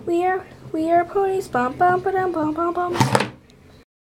We are ponies. Bum bum ba dum bum bum bum.